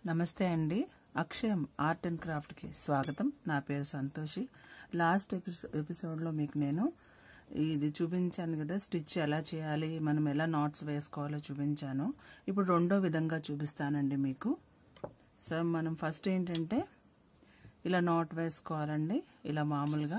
నమస్తే అండి. అక్షయం art and craft కి స్వాగతం. నా పేరు సంతోషి. లాస్ట్ ఎపిసోడ్లో మీకు నేను ఇది చూపించాను కదా, స్టిచ్ ఎలా చేయాలి, మనం ఎలా నాట్స్ వేసుకోవాలో చూపించాను. ఇప్పుడు రెండో విధంగా చూపిస్తానండి మీకు. సో మనం ఫస్ట్ ఏంటంటే ఇలా నాట్ వేసుకోవాలండి. ఇలా మామూలుగా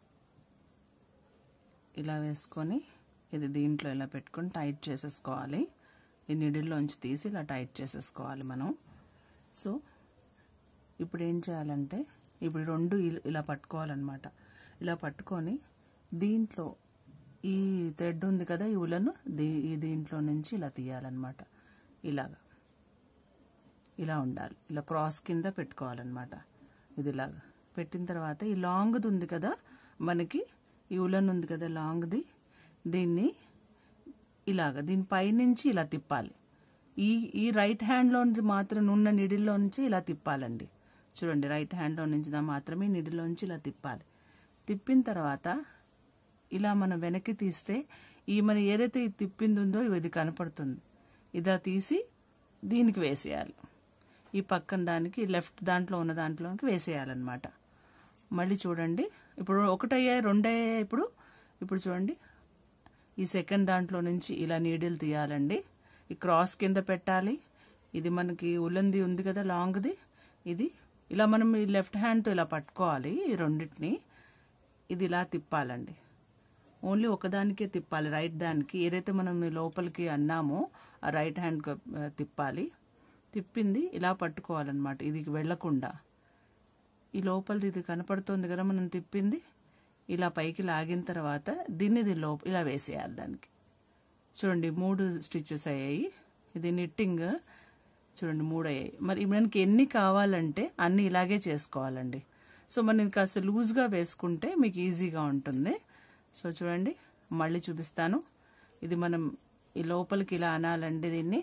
ఇలా వేసుకొని ఇది దీంట్లో ఇలా పెట్టుకొని టైట్ చేసేసుకోవాలి. ఈ నిడిల్లోంచి తీసి ఇలా టైట్ చేసేసుకోవాలి మనం. సో ఇప్పుడు ఏం చేయాలంటే ఇప్పుడు రెండు ఇలా పట్టుకోవాలన్నమాట. ఇలా పట్టుకొని దీంట్లో ఈ థ్రెడ్ ఉంది కదా, ఈ ఉలను దీంట్లో నుంచి ఇలా తీయాలన్నమాట. ఇలాగా ఇలా ఉండాలి. ఇలా క్రాస్ కింద పెట్టుకోవాలన్నమాట. ఇది ఇలాగా పెట్టిన తర్వాత ఈ లాంగ్ది ఉంది కదా, మనకి ఈ ఉలన్ ఉంది కదా లాంగ్ది, దీన్ని ఇలాగా దీని పైనుంచి ఇలా తిప్పాలి. ఈ రైట్ హ్యాండ్లో నుంచి మాత్రం ఉన్న నిడిల్లో నుంచి ఇలా తిప్పాలండి. చూడండి, రైట్ హ్యాండ్లో నుంచి మాత్రమే నిడిలో నుంచి ఇలా తిప్పాలి. తిప్పిన తర్వాత ఇలా మనం వెనక్కి తీస్తే మన ఏదైతే ఇది తిప్పింది ఉందో ఇది కనపడుతుంది. ఇదా తీసి దీనికి వేసేయాలి. ఈ పక్కన దానికి లెఫ్ట్ దాంట్లో ఉన్న దాంట్లోకి వేసేయాలన్నమాట. మళ్ళీ చూడండి, ఇప్పుడు ఒకటయ్యాయి, రెండయ్యాయి. ఇప్పుడు చూడండి, ఈ సెకండ్ దాంట్లో నుంచి ఇలా నీడిల్ తీయాలండి. ఈ క్రాస్ కింద పెట్టాలి. ఇది మనకి ఉలంది ఉంది కదా లాంగ్ది, ఇది ఇలా మనం ఈ లెఫ్ట్ హ్యాండ్తో ఇలా పట్టుకోవాలి. ఈ రెండింటిని ఇది ఇలా తిప్పాలండి. ఓన్లీ ఒకదానికే తిప్పాలి, రైట్ దానికి. ఏదైతే మనం లోపలికి అన్నామో ఆ రైట్ హ్యాండ్ తిప్పాలి. తిప్పింది ఇలా పట్టుకోవాలన్నమాట, ఇది వెళ్లకుండా. ఈ లోపలిది ఇది కనపడుతుంది కదా మనం తిప్పింది, ఇలా పైకి లాగిన తర్వాత దీన్ని ఇలా వేసేయాలి దానికి. చూడండి, 3 స్టిచెస్ అయ్యాయి. ఇది నిట్టింగ్ చూడండి, 3 అయ్యాయి. మరి మనకి ఎన్ని కావాలంటే అన్ని ఇలాగే చేసుకోవాలండి. సో మనం కాస్త లూజ్గా వేసుకుంటే మీకు ఈజీగా ఉంటుంది. సో చూడండి, మళ్ళీ చూపిస్తాను. ఇది మనం ఈ లోపలికి ఇలా అనాలండి దీన్ని,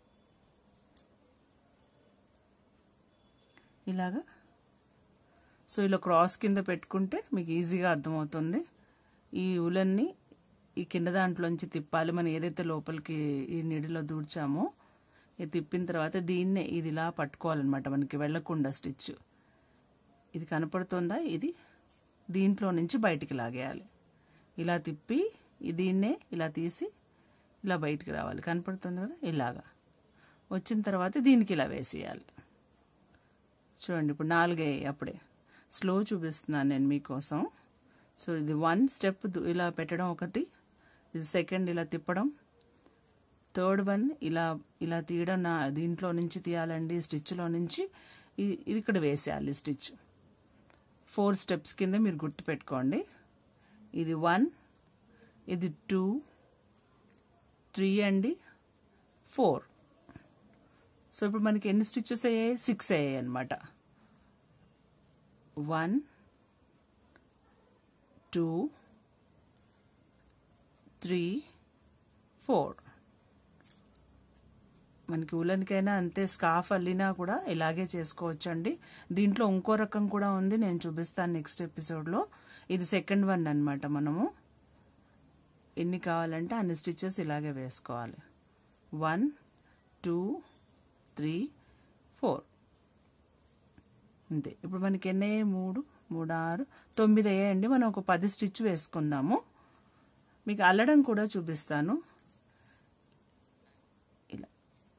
ఇలాగా. సో ఇలా క్రాస్ కింద పెట్టుకుంటే మీకు ఈజీగా అర్థమవుతుంది. ఈ ఉలన్ని ఈ కింద దాంట్లోంచి తిప్పాలి. మనం ఏదైతే లోపలికి ఈ నీడిలో దూర్చామో ఇది తిప్పిన తర్వాత దీన్నే ఇది ఇలా పట్టుకోవాలన్నమాట, మనకి వెళ్లకుండా స్టిచ్. ఇది కనపడుతుందా, ఇది దీంట్లో నుంచి బయటికి లాగేయాలి. ఇలా తిప్పి దీన్నే ఇలా తీసి ఇలా బయటికి రావాలి. కనపడుతుంది కదా, ఇలాగా వచ్చిన తర్వాత దీనికి ఇలా వేసేయాలి. చూడండి, ఇప్పుడు 4 అయ్యాయి. అప్పుడే స్లో చూపిస్తున్నాను నేను మీకోసం. సో ఇది 1 స్టెప్ ఇలా పెట్టడం ఒకటి, ఇది సెకండ్ ఇలా తిప్పడం, థర్డ్ 1 ఇలా తీయడం దీంట్లో నుంచి తీయాలండి, స్టిచ్లో నుంచి. ఇది ఇక్కడ వేసేయాలి స్టిచ్. 4 స్టెప్స్ కింద మీరు గుర్తు పెట్టుకోండి. ఇది 1, ఇది 2, 3 అండి, 4. సో ఇప్పుడు మనకి ఎన్ని స్టిచెస్ అయ్యాయి? 6 అయ్యాయి అనమాట. 1, 2, 3, 4. మనకి ఉలన్కైనా అంతే, స్కార్ఫ్ అల్లినా కూడా ఇలాగే చేసుకోవచ్చండి. దీంట్లో ఇంకో రకం కూడా ఉంది, నేను చూపిస్తాను నెక్స్ట్ ఎపిసోడ్లో. ఇది సెకండ్ 1 అనమాట. మనము ఎన్ని కావాలంటే అన్ని స్టిచెస్ ఇలాగే వేసుకోవాలి. 1, 2, 3, 4 అంతే. ఇప్పుడు మనకి ఎన్ని అయ్యాయి? 3, 6, 9 అయ్యాయండి. మనం ఒక 10 స్టిచ్ వేసుకుందాము. మీకు అల్లడం కూడా చూపిస్తాను. ఇలా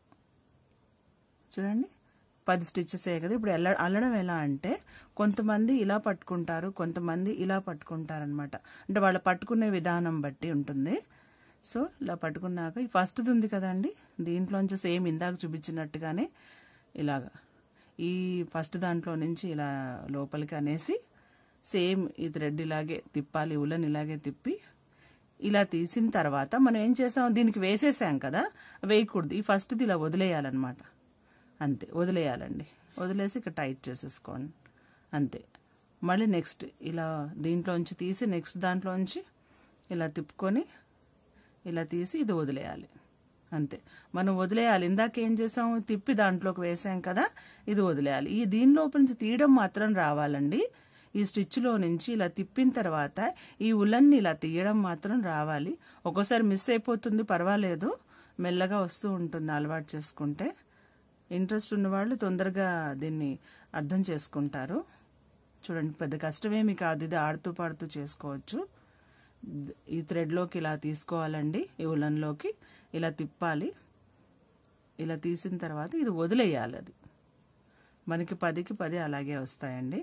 చూడండి, 10 స్టిచెస్ అయ్యాయి కదా. ఇప్పుడు అల్లడం ఎలా అంటే, కొంతమంది ఇలా పట్టుకుంటారు, కొంతమంది ఇలా పట్టుకుంటారు అనమాట. అంటే వాళ్ళు పట్టుకునే విధానం బట్టి ఉంటుంది. సో ఇలా పట్టుకున్నాక ఈ ఫస్ట్ది ఉంది కదండి, దీంట్లోంచి సేమ్ ఇందాక చూపించినట్టుగానే ఇలాగా ఈ ఫస్ట్ దాంట్లో నుంచి ఇలా లోపలికి అనేసి సేమ్ ఈ థ్రెడ్ ఇలాగే తిప్పాలి, ఉలన్ ఇలాగే తిప్పి ఇలా తీసిన తర్వాత మనం ఏం చేసాం, దీనికి వేసేసాం కదా, వేయకూడదు. ఈ ఫస్ట్ది ఇలా వదిలేయాలన్నమాట. అంతే, వదిలేయాలండి. వదిలేసి ఇక్కడ టైట్ చేసేసుకోండి, అంతే. మళ్ళీ నెక్స్ట్ ఇలా దీంట్లోంచి తీసి నెక్స్ట్ దాంట్లోంచి ఇలా తిప్పుకొని ఇలా తీసి ఇది వదిలేయాలి, అంతే. మనం వదిలేయాలి. ఇందాక ఏం చేసాం, తిప్పి దాంట్లోకి వేసాం కదా, ఇది వదిలేయాలి. ఈ దీని లోపల నుంచి తీయడం మాత్రం రావాలండి. ఈ స్టిచ్లో నుంచి ఇలా తిప్పిన తర్వాత ఈ ఉలన్ని ఇలా తీయడం మాత్రం రావాలి. ఒక్కోసారి మిస్ అయిపోతుంది, పర్వాలేదు, మెల్లగా వస్తూ ఉంటుంది అలవాటు చేసుకుంటే. ఇంట్రెస్ట్ ఉన్నవాళ్ళు తొందరగా దీన్ని అర్థం చేసుకుంటారు. చూడండి, పెద్ద కష్టమేమి కాదు, ఇది ఆడుతూ పాడుతూ చేసుకోవచ్చు. ఈ థ్రెడ్లోకి ఇలా తీసుకోవాలండి, ఈ ఉలన్లోకి ఇలా తిప్పాలి. ఇలా తీసిన తర్వాత ఇది వదిలేయాలి. అది మనకి 10కి 10 అలాగే వస్తాయండి.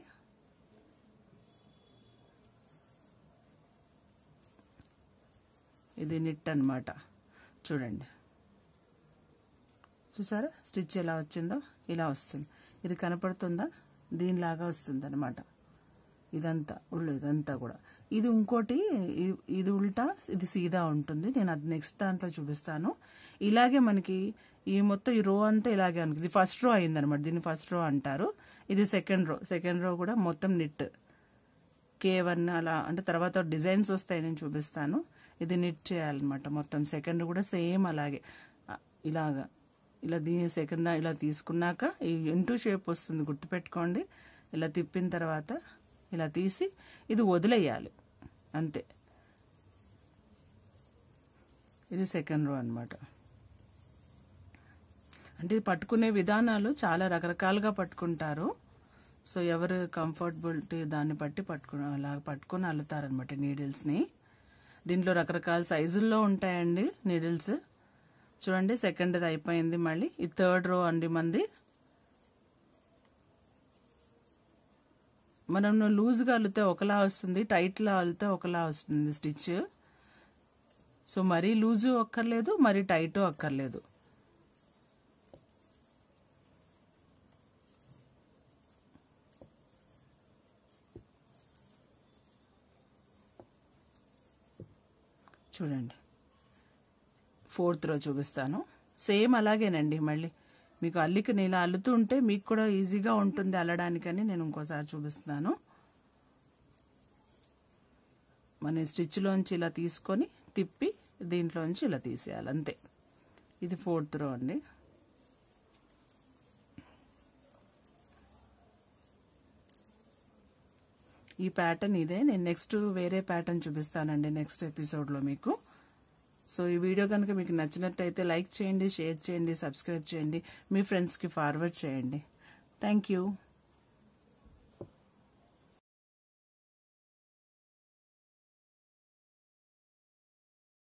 ఇది నిట్ అన్నమాట. చూడండి, చూసారా స్టిచ్ ఎలా వచ్చిందో? ఇలా వస్తుంది. ఇది కనపడుతుందా? దీనిలాగా వస్తుంది అనమాట. ఇదంతా ఇదంతా కూడా. ఇది ఇంకోటి, ఇది ఉల్టా, ఇది సీదా ఉంటుంది. నేను అది నెక్స్ట్ దాంట్లో చూపిస్తాను. ఇలాగే మనకి ఈ మొత్తం ఈ రో అంతా ఇలాగే అనుకుంది. ఇది ఫస్ట్ రో అయిందనమాట, దీన్ని ఫస్ట్ రో అంటారు. ఇది సెకండ్ రో కూడా మొత్తం నిట్ K1 అలా, అంటే తర్వాత డిజైన్స్ వస్తాయి, నేను చూపిస్తాను. ఇది నిట్ చేయాలన్నమాట మొత్తం. సెకండ్ కూడా సేమ్ అలాగే ఇలాగా, ఇలా దీని సెకండ్ ఇలా తీసుకున్నాక ఈ ఇంటూ షేప్ వస్తుంది, గుర్తుపెట్టుకోండి. ఇలా తిప్పిన తర్వాత ఇలా తీసి ఇది వదిలేయాలి అంతే. ఇది సెకండ్ రో అన్నమాట. అంటే ఇది పట్టుకునే విధానాలు చాలా రకరకాలుగా పట్టుకుంటారు. సో ఎవరు కంఫర్టబిలిటీ దాన్ని బట్టి అలా పట్టుకొని అల్లుతారనమాట నీడిల్స్ని. దీంట్లో రకరకాల సైజుల్లో ఉంటాయండి నీడిల్స్. చూడండి, సెకండ్ది అయిపోయింది. మళ్ళీ ఈ థర్డ్ రో అండి మంది. మనం లూజ్గా అల్లితే ఒకలా వస్తుంది, టైట్లో అల్లితే ఒకలా వస్తుంది స్టిచ్. సో మరీ లూజు అక్కర్లేదు, మరీ టైటు అక్కర్లేదు. చూడండి, ఫోర్త్ రో చూపిస్తాను. సేమ్ అలాగేనండి. మళ్ళీ మీకు అల్లిక ఇలా అల్లుతూ ఉంటే మీకు కూడా ఈజీగా ఉంటుంది అల్లడానికని నేను ఇంకోసారి చూపిస్తున్నాను. మన స్టిచ్లోంచి ఇలా తీసుకొని తిప్పి దీంట్లోంచి ఇలా తీసేయాలి అంతే. ఇది ఫోర్త్ రో అండి. ఈ ప్యాటర్న్ ఇదే. నేను నెక్స్ట్ వేరే ప్యాటర్న్ చూపిస్తానండి నెక్స్ట్ ఎపిసోడ్లో మీకు. సో ఈ వీడియో కనుక మీకు నచ్చినట్టయితే లైక్ చేయండి, షేర్ చేయండి, సబ్స్క్రైబ్ చేయండి, మీ ఫ్రెండ్స్కి ఫార్వర్డ్ చేయండి. Thank you.